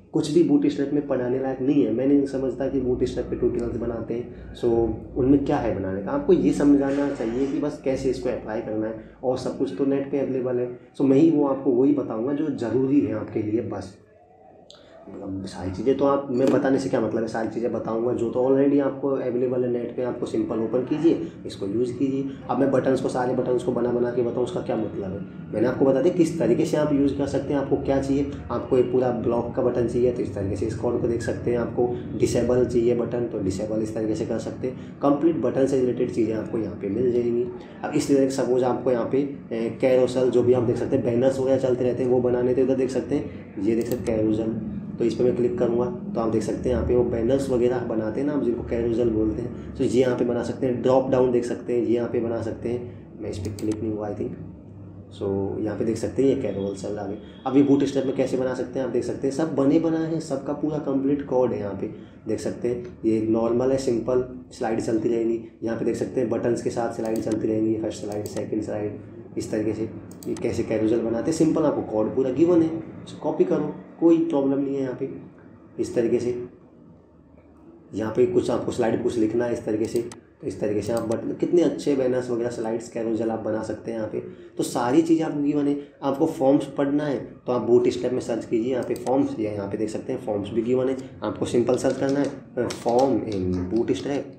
कुछ भी बूटस्ट्रैप में पढ़ाने लायक नहीं है। मैं नहीं समझता कि बूटस्ट्रैप पे ट्यूटोरियल्स बनाते हैं सो उनमें क्या है बनाने का। आपको ये समझाना चाहिए कि बस कैसे इसको अप्लाई करना है, और सब कुछ तो नेट पे अवेलेबल है। सो मैं ही वो आपको वही बताऊंगा जो ज़रूरी है आपके लिए बस। मतलब सारी चीज़ें तो आप मैं बताने से क्या मतलब है, सारी चीज़ें बताऊंगा जो तो ऑलरेडी आपको अवेलेबल है नेट पे। आपको सिंपल ओपन कीजिए, इसको यूज़ कीजिए। अब मैं बटन्स को, सारे बटन्स को बना बना के बताऊँ उसका क्या मतलब है। मैंने आपको बता दिया किस तरीके से आप यूज़ कर सकते हैं। आपको क्या चाहिए, आपको एक पूरा ब्लॉक का बटन चाहिए तो इस तरीके से इस कोड को देख सकते हैं। आपको डिसेबल चाहिए बटन तो डिसेबल इस तरीके से कर सकते हैं। कंप्लीट बटन से रिलेटेड चीज़ें आपको यहाँ पे मिल जाएंगी। अब इस तरह से सपोज आपको यहाँ पे कैरोसेल जो भी आप देख सकते हैं, बैनर्स वगैरह चलते रहते हैं वो बनाने थे, उधर देख सकते हैं, ये देख सकते हैं कैरोसेल। तो इस पर मैं क्लिक करूँगा तो आप देख सकते हैं यहाँ पे वो बैनर्स वगैरह बनाते हैं ना, आप जिनको कैरोसेल बोलते हैं। तो ये यहाँ पे बना सकते हैं। ड्रॉप डाउन देख सकते हैं, ये यहाँ पे बना सकते हैं। मैं इस पर क्लिक नहीं हुआ आई थिंक। सो यहाँ पे देख सकते हैं ये कैरोसेल आगे। अब ये बूटस्ट्रैप में कैसे बना सकते हैं आप देख सकते हैं, सब बने बनाए हैं, सबका पूरा कंप्लीट कोड है यहाँ पे देख सकते हैं। ये नॉर्मल है, सिंपल स्लाइड चलती रहेंगी। यहाँ पे देख सकते हैं बटन्स के साथ स्लाइड चलती रहेंगी, फर्स्ट स्लाइड सेकंड स्लाइड इस तरीके से। ये कैसे कैरोसेल बनाते हैं सिंपल, आपको कोड पूरा गिवन है, कॉपी करो, कोई प्रॉब्लम नहीं है यहाँ पे। इस तरीके से यहाँ पे कुछ आपको स्लाइड कुछ लिखना है इस तरीके से, तो इस तरीके से आप बटन कितने अच्छे बैनर्स वगैरह स्लाइड्स कैरोसेल आप बना सकते हैं यहाँ पे। तो सारी चीज़ें आपको गिवन है। आपको फॉर्म्स पढ़ना है तो आप बूटस्ट्रैप में सर्च कीजिए, यहाँ पे फॉर्म्स, या यहाँ पे देख सकते हैं फॉर्म्स भी गिवन है। आपको सिंपल सर्च करना है फॉर्म इन बूटस्ट्रैप,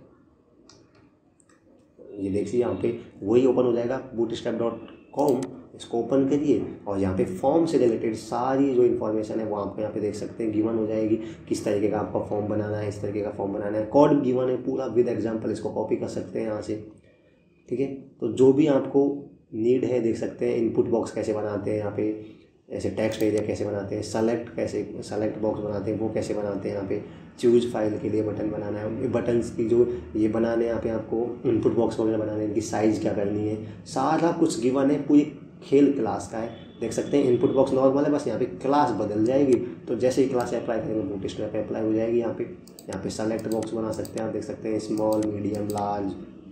ये देखिए यहाँ पे वही ओपन हो जाएगा बूटस्ट्रैप डॉट कॉम। इसको ओपन करिए और यहाँ पे फॉर्म से रिलेटेड सारी जो इन्फॉर्मेशन है वो आपको यहाँ पे देख सकते हैं गिवन हो जाएगी। किस तरीके का आपका फॉर्म बनाना है, इस तरीके का फॉर्म बनाना है, कोड गिवन है पूरा विद एग्जांपल, इसको कॉपी कर सकते हैं यहाँ से। ठीक है, तो जो भी आपको नीड है देख सकते हैं। इनपुट बॉक्स कैसे बनाते हैं यहाँ पे, ऐसे टेक्स्ट एरिया कैसे बनाते हैं, सेलेक्ट कैसे सेलेक्ट बॉक्स बनाते हैं वो कैसे बनाते हैं यहाँ पे। चूज फाइल के लिए बटन बनाना है, बटन्स की जो ये बनाने हैं यहाँ पे आपको इनपुट बॉक्स वगैरह बनाने हैं, इनकी साइज़ क्या करनी है, सारा कुछ गिवन है। पूरी खेल क्लास का है देख सकते हैं। इनपुट बॉक्स नॉर्मल है, बस यहाँ पे क्लास बदल जाएगी। तो जैसे ही क्लास अप्लाई करेंगे बूटस्ट्रैप अप्लाई हो जाएगी। यहाँ पे यहाँ पे सेलेक्ट बॉक्स बना सकते हैं आप देख सकते हैं, स्मॉल मीडियम लार्ज।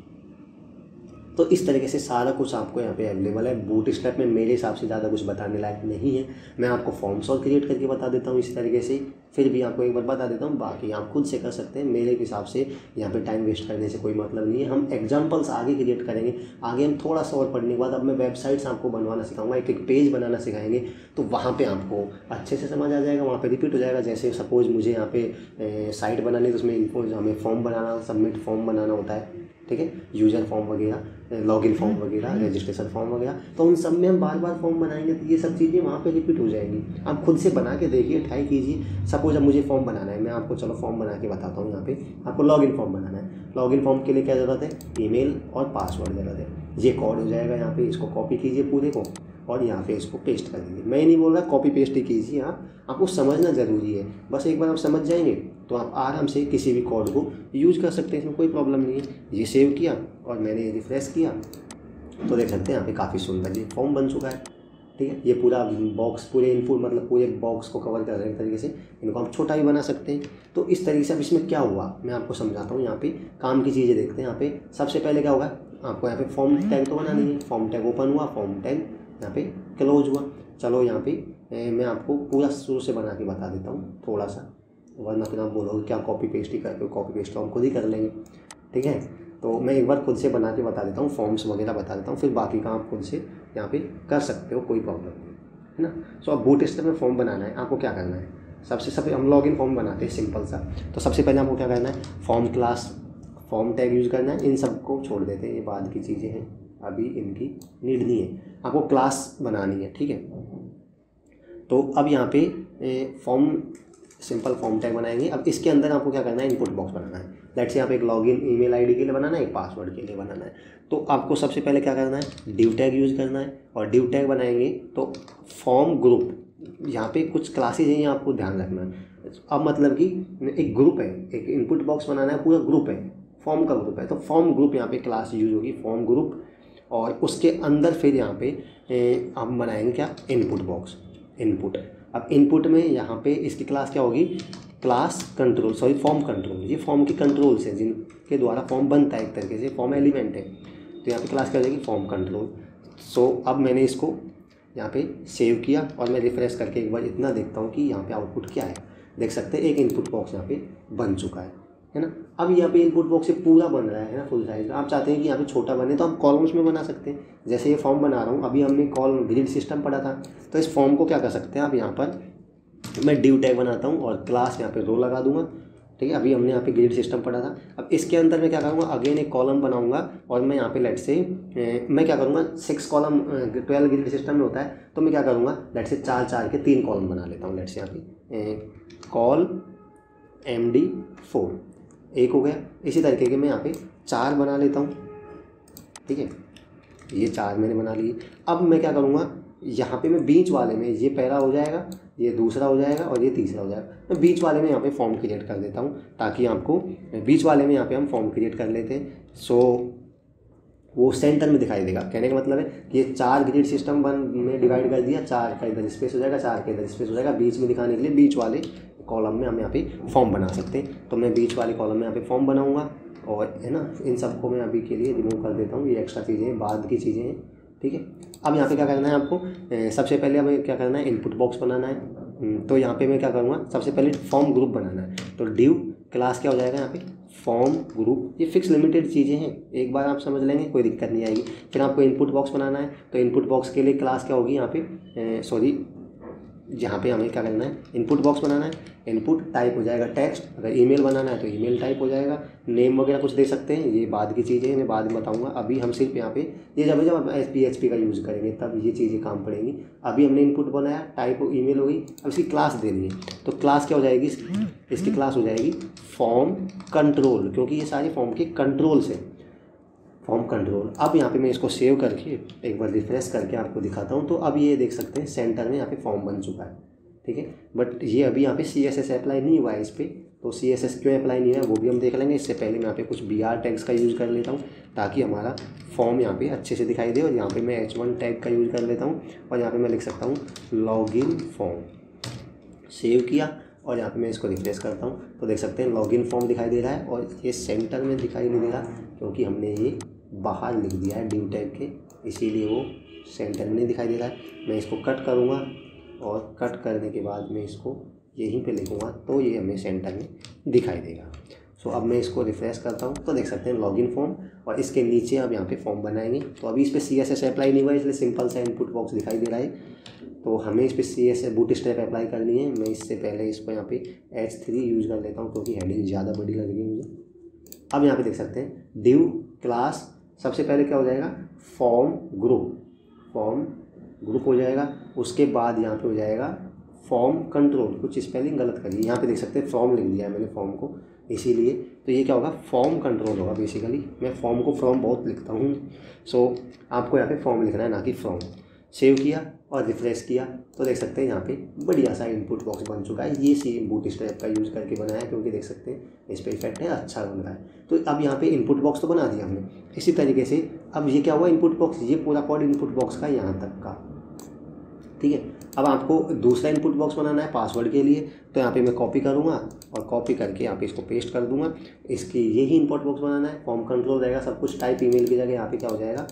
तो इस तरीके से सारा कुछ आपको यहाँ पे अवेलेबल है। बूटस्ट्रैप में मेरे हिसाब से ज़्यादा कुछ बताने लायक नहीं है। मैं आपको फॉर्म्स और क्रिएट करके बता देता हूँ इसी तरीके से, फिर भी आपको एक बार बता देता हूँ, बाकी आप खुद से कर सकते हैं। मेरे हिसाब से यहाँ पे टाइम वेस्ट करने से कोई मतलब नहीं है। हम एग्जांपल्स आगे क्रिएट करेंगे, आगे हम थोड़ा सा और पढ़ने के बाद अब मैं वेबसाइट्स आपको बनवाना सिखाऊंगा, एक एक पेज बनाना सिखाएंगे। तो वहाँ पे आपको अच्छे से समझ आ जाएगा, वहाँ पे रिपीट हो जाएगा। जैसे सपोज मुझे यहाँ पे साइट बनानी है तो उसमें इन्फो हमें फॉर्म बनाना, सबमिट फॉर्म बनाना होता है, ठीक है, यूज़र फॉर्म वगैरह, लॉगिन फॉर्म वगैरह, रजिस्ट्रेशन फॉर्म वगैरह। तो उन सब में हम बार बार फॉर्म बनाएंगे तो ये सब चीज़ें वहाँ पे रिपीट हो जाएंगी। आप खुद से बना के देखिए, ट्राई कीजिए। सपोज अब मुझे फॉर्म बनाना है, मैं आपको चलो फॉर्म बना के बताता हूँ। यहाँ पे आपको लॉगिन फॉर्म बनाना है। लॉगिन फॉर्म के लिए क्या ज़रूरत है, ईमेल और पासवर्ड ज़रूरत है। ये कोड हो जाएगा यहाँ पे, इसको कॉपी कीजिए पूरे को और यहाँ पे इसको पेस्ट कर दीजिए। मैं नहीं बोल रहा कॉपी पेस्ट ही कीजिए, आप आपको समझना ज़रूरी है। बस एक बार आप समझ जाएंगे तो आप आराम से किसी भी कोड को यूज़ कर सकते हैं, इसमें कोई प्रॉब्लम नहीं है। ये सेव किया और मैंने रिफ्रेश किया तो देख सकते हैं यहाँ पे काफ़ी सुंदर ये फॉर्म बन चुका है। ठीक है, ये पूरा बॉक्स पूरे इनपुट मतलब पूरे बॉक्स को कवर कर रहे हैं एक तरीके से। इनको हम छोटा भी बना सकते हैं। तो इस तरीके से अब इसमें क्या हुआ मैं आपको समझाता हूँ। यहाँ पे काम की चीज़ें देखते हैं। यहाँ पे सबसे पहले क्या होगा, आपको यहाँ पे फॉर्म टैग तो बनानी है। फॉर्म टैग ओपन हुआ, फॉर्म टैग यहाँ पे क्लोज हुआ। चलो यहाँ पे ए, मैं आपको पूरा शुरू से बना के बता देता हूँ थोड़ा सा, वरना फिर आप बोलोगे क्या कॉपी पेस्ट ही करके, कॉपी पेस्ट तो हम खुद ही कर लेंगे। ठीक है, तो मैं एक बार खुद से बना के बता देता हूँ, फॉर्म्स वगैरह बता देता हूँ, फिर बाकी का आप खुद से यहाँ पे कर सकते हो, कोई प्रॉब्लम नहीं है ना। सो अब बूटस्ट्रैप में फॉर्म बनाना है, आपको क्या करना है, सबसे सबसे हम लॉगिन फॉर्म बनाते हैं सिंपल सा। तो सबसे पहले आपको क्या करना है, form class form tag use करना है। इन सब को छोड़ देते हैं, ये बाद की चीज़ें हैं, अभी इनकी नीड नहीं है। आपको क्लास बनानी है, ठीक है। तो अब यहाँ पे फॉर्म सिंपल फॉर्म टैग बनाएंगे। अब इसके अंदर आपको क्या करना है, इनपुट बॉक्स बनाना है। लेट्स से आप एक लॉगिन ईमेल आईडी के लिए बनाना है, एक पासवर्ड के लिए बनाना है। तो आपको सबसे पहले क्या करना है, डिव टैग यूज़ करना है। और डिव टैग बनाएंगे तो फॉर्म ग्रुप, यहाँ पे कुछ क्लासेज हैं, आपको ध्यान रखना है। अब मतलब कि एक ग्रुप है, एक इनपुट बॉक्स बनाना है, पूरा ग्रुप है, फॉर्म का ग्रुप है। तो फॉर्म ग्रुप यहाँ पे क्लास यूज होगी, फॉर्म ग्रुप। और उसके अंदर फिर यहाँ पे हम बनाएंगे क्या, इनपुट बॉक्स, इनपुट। अब इनपुट में यहाँ पे इसकी क्लास क्या होगी, class control, sorry form control. ये फॉर्म की कंट्रोल्स हैं जिनके द्वारा फॉर्म बनता है, एक तरीके से फॉर्म एलिमेंट है। तो यहाँ पे क्लास क्या हो जाएगी, फॉर्म कंट्रोल। सो अब मैंने इसको यहाँ पे सेव किया और मैं रिफ्रेश करके एक बार इतना देखता हूँ कि यहाँ पे आउटपुट क्या है। देख सकते हैं एक इनपुट बॉक्स यहाँ पे बन चुका है है ना। अब यहाँ पे इनपुट बॉक्स से पूरा बन रहा है ना फुल साइज का। आप चाहते हैं कि यहाँ पे छोटा बने तो हम कॉलम्स में बना सकते हैं। जैसे ये फॉर्म बना रहा हूँ, अभी हमने कॉल ग्रिड सिस्टम पढ़ा था, तो इस फॉर्म को क्या कर सकते हैं आप, यहाँ पर मैं डिव टैग बनाता हूँ और क्लास यहाँ पे रो लगा दूंगा। ठीक है, अभी हमने यहाँ पे ग्रिड सिस्टम पढ़ा था। अब इसके अंदर मैं क्या करूँगा, अगेन एक कॉलम बनाऊंगा और मैं यहाँ पे लेट से मैं क्या करूँगा, six column twelve grid system में होता है, तो मैं क्या करूँगा लेट से चार चार के तीन कॉलम बना लेता हूँ। लेट से यहाँ पे कॉल एम डी फोर एक हो गया। इसी तरीके के मैं यहाँ पे चार बना लेता हूँ। ठीक है, ये चार मैंने बना लिए। अब मैं क्या करूँगा, यहाँ पे मैं बीच वाले में ये पहला हो जाएगा, ये दूसरा हो जाएगा और ये तीसरा हो जाएगा। मैं बीच वाले में यहाँ पे फॉर्म क्रिएट कर देता हूँ, ताकि आपको बीच वाले में यहाँ पे हम फॉर्म क्रिएट कर लेते हैं। सो वो सेंटर में दिखाई देगा। कहने का मतलब है कि ये चार ग्रिड सिस्टम वन में डिवाइड कर दिया, चार का इधर स्पेस हो जाएगा, चार का इधर स्पेस हो जाएगा। बीच में दिखाने के लिए बीच वाले कॉलम में हम यहाँ पे फॉर्म बना सकते हैं। तो मैं बीच वाले कॉलम में यहाँ पे फॉर्म बनाऊँगा और है ना, इन सबको मैं अभी के लिए रिमूव कर देता हूँ। ये एक्स्ट्रा चीज़ें बाद की चीज़ें हैं। ठीक है, अब यहाँ पे क्या करना है आपको, सबसे पहले हमें क्या करना है, इनपुट बॉक्स बनाना है। तो यहाँ पे मैं क्या करूँगा, सबसे पहले फॉर्म ग्रुप बनाना है। तो डिव क्लास क्या हो जाएगा यहाँ पे, फॉर्म ग्रुप। ये फिक्स लिमिटेड चीज़ें हैं, एक बार आप समझ लेंगे कोई दिक्कत नहीं आएगी। फिर आपको इनपुट बॉक्स बनाना है, तो इनपुट बॉक्स के लिए क्लास क्या होगी यहाँ पे, सॉरी यहाँ पे हमें क्या करना है, इनपुट बॉक्स बनाना है। इनपुट टाइप हो जाएगा टेक्स्ट, अगर ईमेल बनाना है तो ईमेल टाइप हो जाएगा। नेम वगैरह कुछ दे सकते हैं, ये बाद की चीज़ें हैं, मैं बाद में बताऊंगा। अभी हम सिर्फ यहाँ पे ये जब जब हम एस पी एच पी का यूज़ करेंगे तब ये चीज़ें काम पड़ेंगी। अभी हमने इनपुट बनाया, टाइप ईमेल हो गई। अब इसकी क्लास देनी है, तो क्लास क्या हो जाएगी, इसकी क्लास हो जाएगी फॉर्म कंट्रोल, क्योंकि ये सारी फॉर्म के कंट्रोल से फॉर्म कंट्रोल। अब यहाँ पे मैं इसको सेव करके एक बार रिफ्रेश करके आपको दिखाता हूँ। तो अब ये देख सकते हैं सेंटर में यहाँ पे फॉर्म बन चुका है। ठीक है, बट ये अभी यहाँ पे सी एस एस अप्लाई नहीं हुआ है इस पर, तो सी एस एस क्यों अप्लाई नहीं हुआ है वो भी हम देख लेंगे। इससे पहले मैं यहाँ पे कुछ बी आर टैग्स का यूज़ कर लेता हूँ, ताकि हमारा फॉर्म यहाँ पे अच्छे से दिखाई दे। और यहाँ पे मैं एच वन टैग का यूज़ कर लेता हूँ और यहाँ पे मैं लिख सकता हूँ लॉगिन फॉर्म। सेव किया और यहाँ पे मैं इसको रिफ्रेश करता हूँ, तो देख सकते हैं लॉगिन फॉर्म दिखाई दे रहा है। और ये सेंटर में दिखाई नहीं दे रहा, क्योंकि हमने ये बाहर लिख दिया है डिव टैग के, इसीलिए वो सेंटर में नहीं दिखाई दे रहा है। मैं इसको कट करूँगा और कट करने के बाद मैं इसको यहीं पे लिखूँगा, तो ये हमें सेंटर में दिखाई देगा। सो अब मैं इसको रिफ्रेश करता हूँ, तो देख सकते हैं लॉगिन फॉर्म, और इसके नीचे अब यहाँ पे फॉर्म बनाएंगे। तो अभी इस पर सी एस एस अप्लाई नहीं हुआ, इसलिए सिंपल सा इनपुट बॉक्स दिखाई दे रहा है। तो हमें इस पर C S S Bootstrap apply करनी है। मैं इससे पहले इसको यहाँ पे एच थ्री यूज़ कर लेता हूँ, क्योंकि हेडिंग ज़्यादा बड़ी लग रही है मुझे। अब यहाँ पे देख सकते हैं डिव क्लास, सबसे पहले क्या हो जाएगा, फॉर्म ग्रुप, फॉर्म ग्रुप हो जाएगा। उसके बाद यहाँ पे हो जाएगा फॉर्म कंट्रोल, कुछ स्पेलिंग गलत करिए, यहाँ पे देख सकते हैं फॉर्म लिख दिया है मैंने फॉर्म को, इसीलिए। तो ये क्या होगा, फॉर्म कंट्रोल होगा। बेसिकली मैं फॉर्म को फ्रॉम बहुत लिखता हूँ, सो आपको यहाँ पे फॉर्म लिखना है, ना कि फ्रॉम। सेव किया और रिफ्रेश किया, तो देख सकते हैं यहाँ पे बढ़िया सा इनपुट बॉक्स बन चुका है। ये सी बूट स्ट्रैप का यूज़ करके बनाया है, क्योंकि देख सकते हैं इस पर इफेक्ट है, अच्छा बन रहा है। तो अब यहाँ पे इनपुट बॉक्स तो बना दिया हमने। इसी तरीके से अब ये क्या हुआ, इनपुट बॉक्स, ये पूरा कोड इनपुट बॉक्स का यहाँ तक का। ठीक है, अब आपको दूसरा इनपुट बॉक्स बनाना है पासवर्ड के लिए, तो यहाँ पे मैं कॉपी करूँगा और कॉपी करके यहाँ पे इसको पेस्ट कर दूंगा। इसकी यही इनपुट बॉक्स बनाना है, फॉर्म कंट्रोल रहेगा सब कुछ। टाइप ईमेल की जगह यहाँ पे क्या हो जाएगा,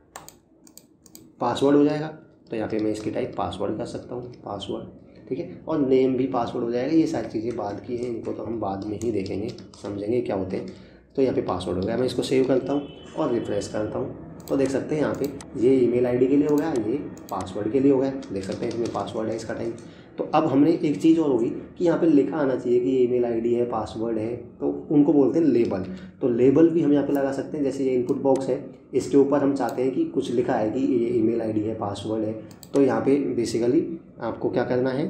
पासवर्ड हो जाएगा। तो यहाँ पे मैं इसकी टाइप पासवर्ड कर सकता हूँ, पासवर्ड। ठीक है, और नेम भी पासवर्ड हो जाएगा। ये सारी चीज़ें बाद की हैं, इनको तो हम बाद में ही देखेंगे, समझेंगे क्या होते हैं। तो यहाँ पे पासवर्ड हो गया। मैं इसको सेव करता हूँ और रिफ्रेश करता हूँ, तो देख सकते हैं यहाँ पे ये ईमेल आईडी के लिए हो गया, ये पासवर्ड के लिए हो गया। देख सकते हैं इसमें पासवर्ड है इसका टाइप। तो अब हमने एक चीज़ और होगी कि यहाँ पे लिखा आना चाहिए कि ये ईमेल आईडी है, पासवर्ड है, तो उनको बोलते हैं लेबल। तो लेबल भी हम यहाँ पे लगा सकते हैं। जैसे ये इनपुट बॉक्स है, इसके ऊपर हम चाहते हैं कि कुछ लिखा है कि ये ईमेल आईडी है, पासवर्ड है, तो यहाँ पे बेसिकली आपको क्या करना है,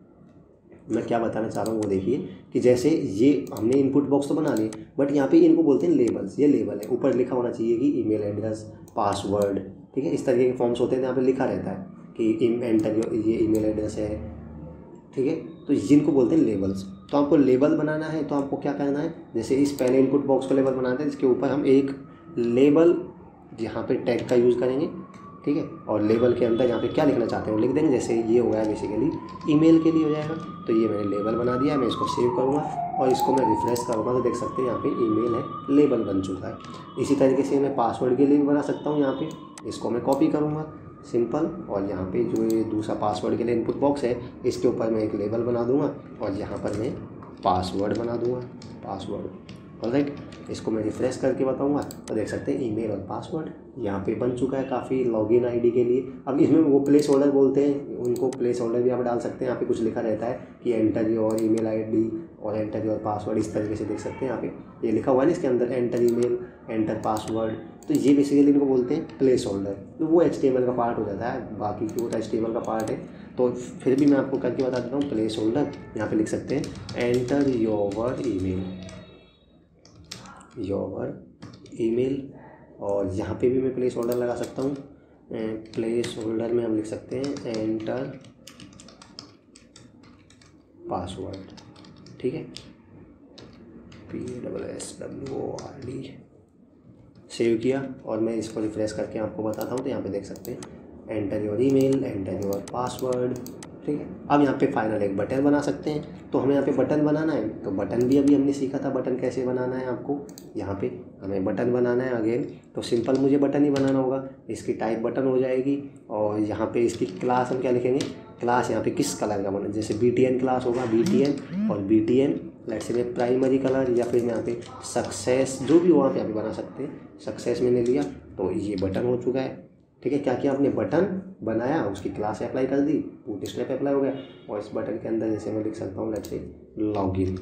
मैं क्या बताना चाह रहा हूँ वो देखिए, कि जैसे ये हमने इनपुट बॉक्स तो बना लिए, बट यहाँ पे इनको बोलते हैं लेबल्स। ये लेबल है, ऊपर लिखा होना चाहिए कि ईमेल एड्रेस, पासवर्ड। ठीक है, इस तरीके के फॉर्म्स होते हैं यहाँ पे लिखा रहता है कि एंटर ये ईमेल एड्रेस है। ठीक है, तो जिनको बोलते हैं लेबल्स। तो आपको लेबल बनाना है, तो आपको क्या करना है, जैसे इस पहले इनपुट बॉक्स को लेबल बनाते हैं, जिसके ऊपर हम एक लेबल यहाँ पे टैग का यूज़ करेंगे। ठीक है, और लेबल के अंदर यहाँ पे क्या लिखना चाहते हैं वो लिख देंगे। जैसे ये हो गया बेसिकली ईमेल के लिए हो जाएगा, तो ये मैंने लेबल बना दिया है। मैं इसको सेव करूँगा और इसको मैं रिफ्रेश करूँगा, तो देख सकते हैं यहाँ पे ईमेल है, लेबल बन चुका है। इसी तरीके से मैं पासवर्ड के लिए भी बना सकता हूँ। यहाँ पे इसको मैं कॉपी करूँगा सिंपल। और यहाँ पे जो ये दूसरा पासवर्ड के लिए इनपुट बॉक्स है, इसके ऊपर मैं एक लेबल बना दूंगा और यहाँ पर मैं पासवर्ड बना दूंगा, पासवर्ड। ऑलराइट, इसको मैं रिफ्रेश करके बताऊंगा तो देख सकते हैं ईमेल और पासवर्ड यहाँ पे बन चुका है काफ़ी लॉगिन आईडी के लिए। अब इसमें वो प्लेस होल्डर बोलते हैं, उनको प्लेस होल्डर भी आप डाल सकते हैं। यहाँ पे कुछ लिखा रहता है कि एंटर योर ईमेल आईडी और एंटर योर पासवर्ड, इस तरीके से देख सकते हैं। यहाँ पे ये लिखा हुआ है ना इसके अंदर, एंटर ईमेल एंटर पासवर्ड, तो ये बेसिकली इनको बोलते हैं प्लेस होल्डर। तो वो एच टी एम एल का पार्ट हो जाता है, बाकी की वो एच टी एम एल का पार्ट है। तो फिर भी मैं आपको करके बता देता हूँ प्लेस होल्डर। यहाँ पे लिख सकते हैं enter your email, your email, और यहाँ पे भी मैं प्लेस होल्डर लगा सकता हूँ। प्लेस होल्डर में हम लिख सकते हैं एंटर पासवर्ड, ठीक है, P double S W O R D. Save किया और मैं इसको रिफ्रेश करके आपको बताता हूँ। तो यहाँ पे देख सकते हैं enter your email enter your password, ठीक है। अब यहाँ पे फाइनल एक बटन बना सकते हैं। तो हमें यहाँ पे बटन बनाना है, तो बटन भी अभी हमने सीखा था बटन कैसे बनाना है। आपको यहाँ पे हमें बटन बनाना है अगेन, तो सिंपल मुझे बटन ही बनाना होगा। इसकी टाइप बटन हो जाएगी और यहाँ पे इसकी क्लास हम क्या लिखेंगे, क्लास यहाँ पे किस कलर का बना, जैसे बी टी एन क्लास होगा, बी टी एन और B T N let's say मैं प्राइमरी कलर, या फिर मैं यहाँ पे सक्सेस, जो भी हो आप यहाँ पे बना सकते हैं। सक्सेस मैंने लिया तो ये बटन हो चुका है, ठीक है। क्या किया आपने, बटन बनाया, उसकी क्लास अप्लाई कर दी, बूटस्ट्रैप अप्लाई हो गया। और इस बटन के अंदर जैसे मैं लिख सकता हूँ लेट्स से लॉगिन,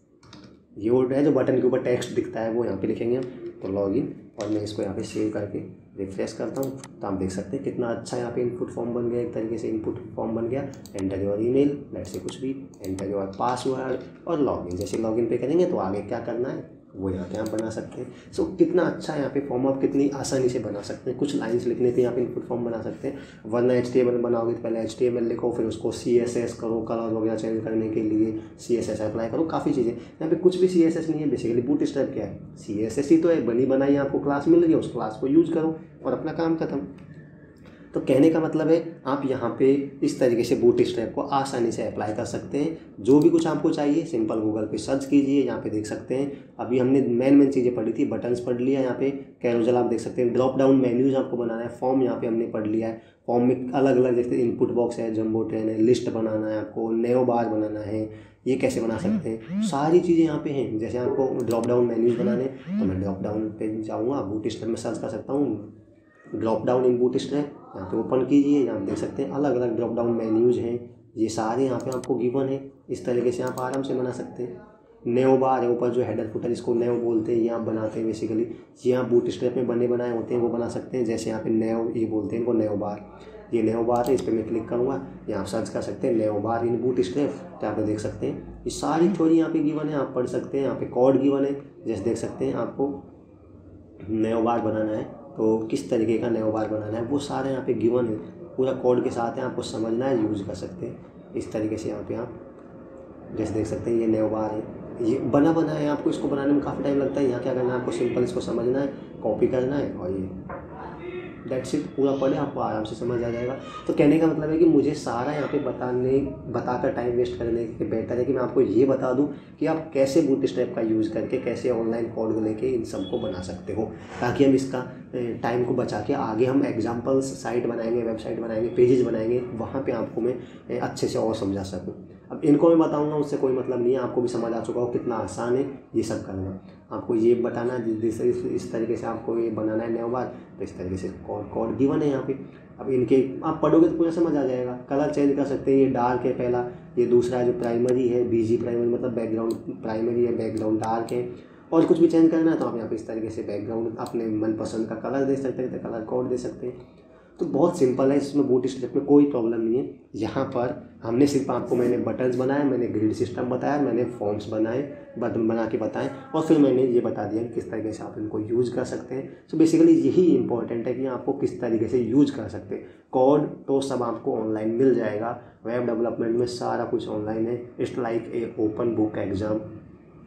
ये वर्ड है जो बटन के ऊपर टेक्स्ट दिखता है वो यहाँ पे लिखेंगे हम, तो लॉगिन। और मैं इसको यहाँ पे सेव करके रिफ्रेश करता हूँ तो आप देख सकते हैं कितना अच्छा यहाँ पे इनपुट फॉर्म बन गया, एक तरीके से इनपुट फॉर्म बन गया। Enter your email let's say कुछ भी, एंटर योर पासवर्ड और लॉगिन। जैसे लॉगिन पे करेंगे तो आगे क्या करना है वो यहाँ पे आप बना सकते हैं। सो so, कितना अच्छा यहाँ पे फॉर्म आप कितनी आसानी से बना सकते हैं। कुछ लाइंस लिखने पे यहाँ पे इनपुट फॉर्म बना सकते हैं। वरना एच टी एम एल बनाओगे तो पहले एच टी एम एल लिखो, फिर उसको सी एस एस करो, कलर वगैरह चेंज करने के लिए सी एस एस अप्लाई करो, काफ़ी चीज़ें। यहाँ पे कुछ भी सी एस एस नहीं है, बेसिकली बूटस्ट्रैप क्या है, सी एस एस ही तो है, बनी बनाई आपको क्लास मिल रही है, उस क्लास को यूज़ करो और अपना काम खत्म। तो कहने का मतलब है आप यहाँ पे इस तरीके से बूटस्ट्रैप को आसानी से अप्लाई कर सकते हैं। जो भी कुछ आपको चाहिए सिंपल गूगल पे सर्च कीजिए, यहाँ पे देख सकते हैं। अभी हमने मेन मेन चीज़ें पढ़ी थी, बटन्स पढ़ लिया, यहाँ पे कैरोसेल आप देख सकते हैं, ड्रॉप डाउन मेन्यूज आपको बनाना है, फॉर्म यहाँ पे हमने पढ़ लिया है। फॉर्म में अलग अलग जैसे इनपुट बॉक्स है, जंबो ट्रेन है, लिस्ट बनाना है आपको, नेओ बार बनाना है, ये कैसे बना सकते हैं, सारी चीज़ें यहाँ पे हैं। जैसे आपको ड्रॉप डाउन मेन्यूज बनाने तो मैं ड्रॉप डाउन पे जाऊँगा, बूटस्ट्रैप में सर्च कर सकता हूँ ड्रॉप डाउन इन बूटस्ट्रैप, यहाँ पे ओपन कीजिए, यहाँ देख सकते हैं अलग अलग ड्रॉप डाउन मेन्यूज हैं, ये सारे यहाँ पे आपको गिवन है। इस तरीके से आप आराम से बना सकते हैं। नेओ बार है ऊपर जो हेडर फुटर, इसको नेओ बोलते हैं, ये आप बनाते हैं बेसिकली, ये आप बूटस्ट्रैप में बने बनाए होते हैं वो बना सकते हैं। जैसे यहाँ पे नेओ ये बोलते हैं इनको नेओ बार, ये नेओ बार है, इस पर मैं क्लिक करूँगा, यहाँ सर्च कर सकते हैं नेओ बार इन बूटस्ट्रैप, तो यहाँ पे देख सकते हैं ये सारी थ्योरी यहाँ पे गिवन है, आप पढ़ सकते हैं। यहाँ पे कोड गिवन है, जैसे देख सकते हैं आपको नेओ बार बनाना है तो किस तरीके का नेओ बार बनाना है वो सारे यहाँ पे गिवन है, पूरा कोड के साथ है, आपको समझना है, यूज़ कर सकते हैं। इस तरीके से यहाँ पे आप जैसे देख सकते हैं ये नेओ बार है, ये बना बना है, आपको इसको बनाने में काफ़ी टाइम लगता है। यहाँ क्या करना है, आपको सिंपल इसको समझना है, कॉपी करना है और ये दैट्स इट, पूरा पढ़े आपको आराम से समझ आ जाएगा। तो कहने का मतलब है कि मुझे सारा यहाँ पे बताने बताकर टाइम वेस्ट करने के बेहतर है कि मैं आपको ये बता दूं कि आप कैसे बूटस्ट्रैप का यूज़ करके कैसे ऑनलाइन कोड लेके इन सब को बना सकते हो, ताकि हम इसका टाइम को बचा के आगे हम एग्जाम्पल्स साइट बनाएंगे, वेबसाइट बनाएंगे, पेजेस बनाएंगे, वहाँ पर आपको मैं अच्छे से और समझा सकूँ। अब इनको मैं बताऊंगा उससे कोई मतलब नहीं है, आपको भी समझ आ चुका हो कितना आसान है ये सब करना। आपको ये बताना जिस इस तरीके से आपको ये बनाना है नेओ बार, तो इस तरीके से कोड कोड गिवन है यहाँ पे। अब इनके आप पढ़ोगे तो पूरा समझ आ जाएगा। कलर चेंज कर सकते हैं, ये डार्क है पहला, ये दूसरा जो प्राइमरी है, बीजी प्राइमरी मतलब बैकग्राउंड प्राइमरी है, बैकग्राउंड डार्क है। और कुछ भी चेंज करना है तो आप यहाँ पे इस तरीके से बैकग्राउंड अपने मनपसंद का कलर दे सकते हैं, तो कलर कोड दे सकते हैं। तो बहुत सिंपल है, इसमें बूटस्ट्रैप में कोई प्रॉब्लम नहीं है। यहाँ पर हमने सिर्फ आपको मैंने बटन्स बनाए, मैंने ग्रिड सिस्टम बताया, मैंने फॉर्म्स बनाए, बटन बना के बताएं, और फिर मैंने ये बता दिया किस तरीके से आप इनको यूज़ कर सकते हैं। तो बेसिकली यही इंपॉर्टेंट है कि आपको किस तरीके से यूज़ कर सकते हैं। कोड तो सब आपको ऑनलाइन मिल जाएगा, वेब डेवलपमेंट में सारा कुछ ऑनलाइन है। It's like a open book exam,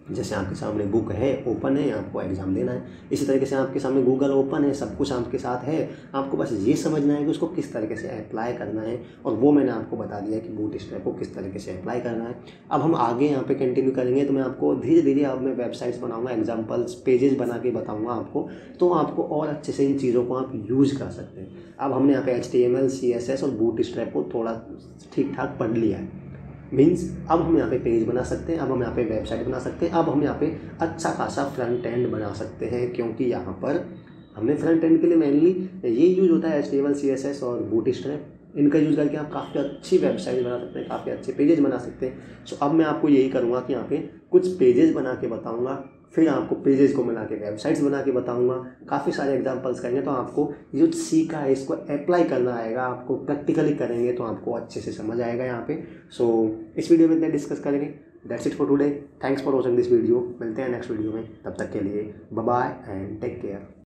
जैसे आपके सामने बुक है, ओपन है, आपको एग्ज़ाम देना है। इसी तरीके से आपके सामने गूगल ओपन है, सब कुछ आपके साथ है, आपको बस ये समझना है कि उसको किस तरीके से अप्लाई करना है, और वो मैंने आपको बता दिया कि बूटस्ट्रैप को किस तरीके से अप्लाई करना है। अब हम आगे यहाँ पे कंटिन्यू करेंगे, तो मैं आपको धीरे धीरे अब मैं वेबसाइट्स बनाऊँगा, एग्जाम्पल्स पेजेस बना के बताऊँगा आपको, तो आपको और अच्छे से इन चीज़ों को आप यूज़ कर सकते हैं। अब हमने यहाँ पे H T M L, C S S और बूटस्ट्रैप को थोड़ा ठीक ठाक पढ़ लिया है। मीन्स अब हम यहाँ पे पेज बना सकते हैं, अब हम यहाँ पे वेबसाइट बना सकते हैं, अब हम यहाँ पे अच्छा खासा फ्रंट एंड बना सकते हैं, क्योंकि यहाँ पर हमने फ्रंट एंड के लिए मेनली ये यूज़ होता है H T M L, C S S और बूटस्ट्रैप। इनका यूज़ करके आप काफ़ी अच्छी वेबसाइट बना सकते हैं, काफ़ी अच्छे पेजेस बना सकते हैं। सो अब मैं आपको यही करूँगा कि यहाँ पे कुछ पेजेस बना के बताऊँगा, फिर आपको पेजेस को मिला के वेबसाइट्स बना के बताऊंगा, काफ़ी सारे एग्जांपल्स करेंगे, तो आपको जो सीखा है इसको अप्लाई करना आएगा, आपको प्रैक्टिकली करेंगे तो आपको अच्छे से समझ आएगा यहाँ पे। सो so, इस वीडियो में इतना डिस्कस करेंगे। That's it for today. Thanks for watching this video. मिलते हैं नेक्स्ट वीडियो में, तब तक के लिए bye bye and take care.